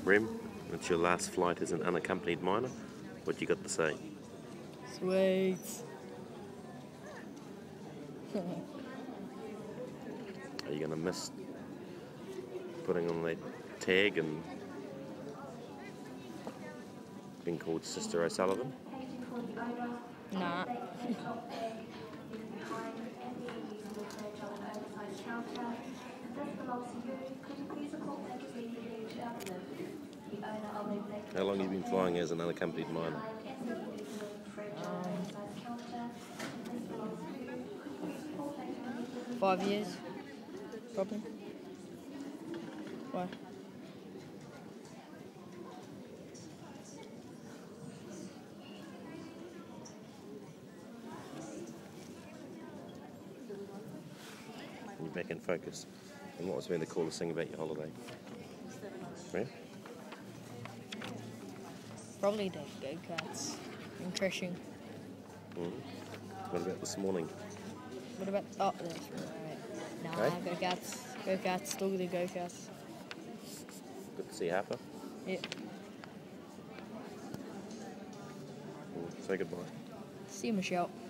Rem, it's your last flight as an unaccompanied minor. What you got to say? Sweet. Are you going to miss putting on that tag and being called Sister O'Sullivan? Nah. How long have you been flying as an unaccompanied minor? 5 years, probably. Why? You're back in focus. And what was been the coolest thing about your holiday? Yeah? Probably the go-karts and crashing. What about this morning? What about... Oh, that's right. Nah, Hey? go-karts. Go-karts, still the go-karts. Good to see Harper. Yeah. Say goodbye. See you, Michelle.